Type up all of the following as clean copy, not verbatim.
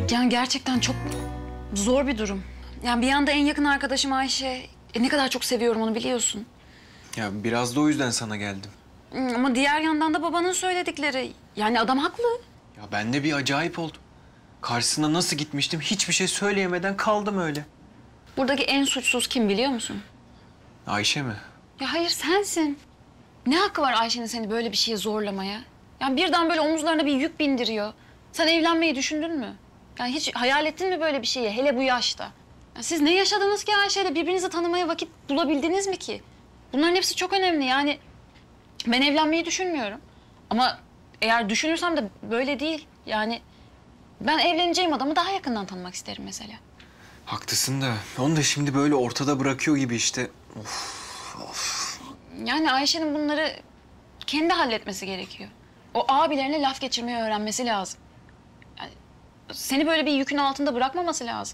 Yani gerçekten çok zor bir durum. Yani bir yanda en yakın arkadaşım Ayşe. Ne kadar çok seviyorum onu biliyorsun. Ya biraz da o yüzden sana geldim. Ama diğer yandan da babanın söyledikleri. Yani adam haklı. Ya ben de bir acayip oldum. Karşısına nasıl gitmiştim hiçbir şey söyleyemeden kaldım öyle. Buradaki en suçsuz kim biliyor musun? Ayşe mi? Ya hayır sensin. Ne hakkı var Ayşe'nin seni böyle bir şeye zorlamaya? Yani birden böyle omuzlarına bir yük bindiriyor. Sen evlenmeyi düşündün mü? Yani hiç hayal ettin mi böyle bir şeyi hele bu yaşta? Ya siz ne yaşadınız ki Ayşe'yle? Birbirinizi tanımaya vakit bulabildiniz mi ki? Bunların hepsi çok önemli yani. Ben evlenmeyi düşünmüyorum. Ama eğer düşünürsem de böyle değil. Yani ben evleneceğim adamı daha yakından tanımak isterim mesela. Haklısın da onu da şimdi böyle ortada bırakıyor gibi işte. Of. Yani Ayşe'nin bunları kendi halletmesi gerekiyor. O abilerine laf geçirmeyi öğrenmesi lazım. Yani seni böyle bir yükün altında bırakmaması lazım.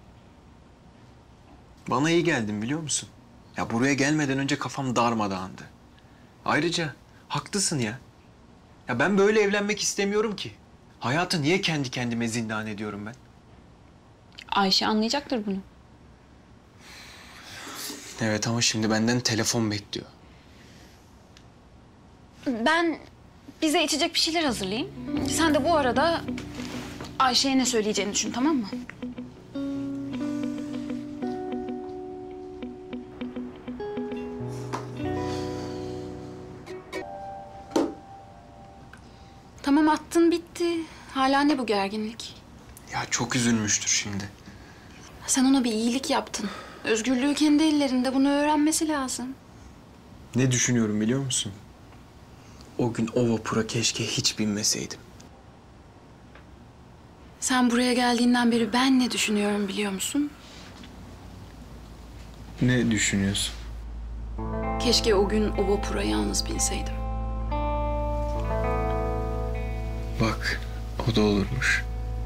Bana iyi geldin biliyor musun? Ya buraya gelmeden önce kafam darmadağındı. Ayrıca haklısın ya. Ya ben böyle evlenmek istemiyorum ki. Hayatı niye kendi kendime zindan ediyorum ben? Ayşe anlayacaktır bunu. Evet ama şimdi benden telefon bekliyor. Ben bize içecek bir şeyler hazırlayayım. Sen de bu arada Ayşe'ye ne söyleyeceğini düşün, tamam mı? Tamam attın bitti. Hala ne bu gerginlik? Ya çok üzülmüştür şimdi. Sen ona bir iyilik yaptın. Özgürlüğü kendi ellerinde, bunu öğrenmesi lazım. Ne düşünüyorum biliyor musun? O gün o vapura keşke hiç binmeseydim. Sen buraya geldiğinden beri ben ne düşünüyorum biliyor musun? Ne düşünüyorsun? Keşke o gün o vapura yalnız binseydim. Bak o da olurmuş.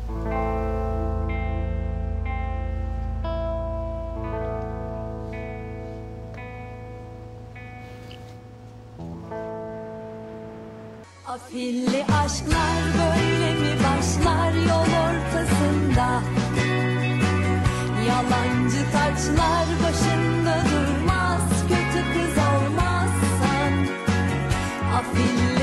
Afilli aşklar böyle mi başlar yol ortasında? Yalancı taçlar başında durmaz, kötü kız olmazsan. Afilli